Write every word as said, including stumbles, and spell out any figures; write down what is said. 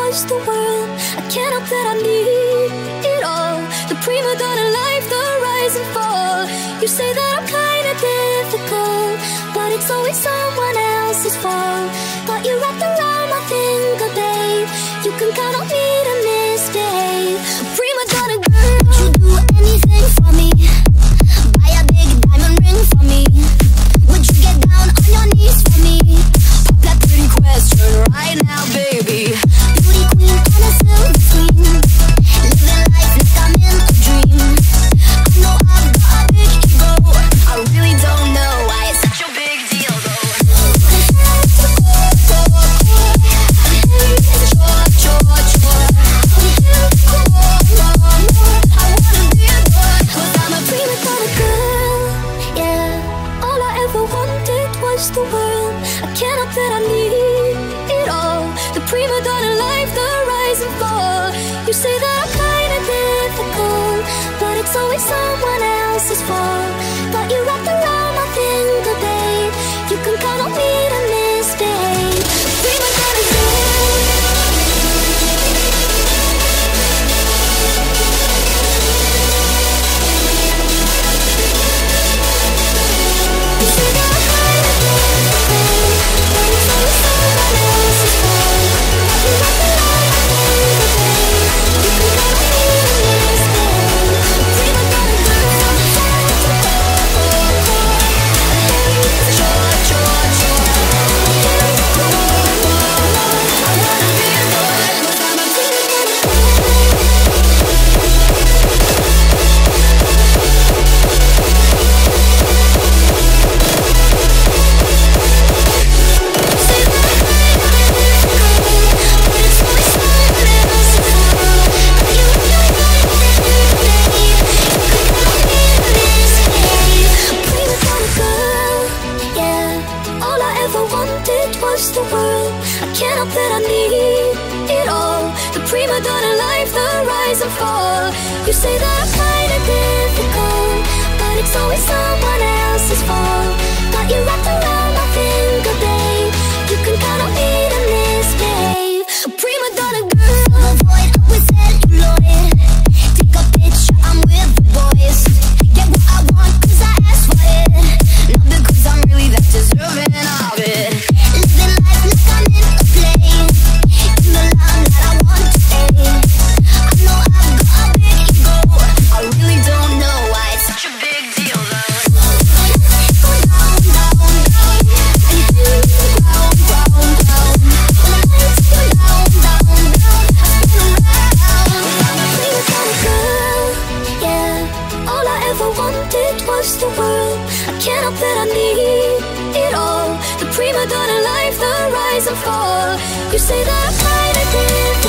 was the world. I can't help that I need it all. The Primadonna life, the rise and fall. You say that I'm kinda difficult, but it's always someone else's fault. Got you wrapped around my finger, babe. You can count on me to misbehave. Primadonna girl, would you do anything for me? Buy a big diamond ring for me? Would you get down on your knees for me? Pop that pretty question right now, baby. Beauty queen on a silver screen, living life like I'm in a dream. I know I've got a big ego, I really don't know why it's such a big deal though. The world, I can't help that I need it all. The Primadonna life, the rise and fall. You say that I'm kinda difficult, but it's always someone else's fault. Got you wrapped around my finger, babe. You can count on me to misbehave. Primadonna girl. You say that I'm the world, I can't help that I need it all. The Primadonna life, the rise and fall. You say that I'm kinda difficult, but it's always someone else's fault. Got you wrapped around my finger, babe. You can count on me to misbehave. A Primadonna girl, avoid always celluloid. Take a picture, I'm with the boys. Get what I want cause I asked for it, not because I'm really that deserving of it. The world, I can't help that I need it all. The Primadonna life, the rise and fall. You say that I'm kinda different.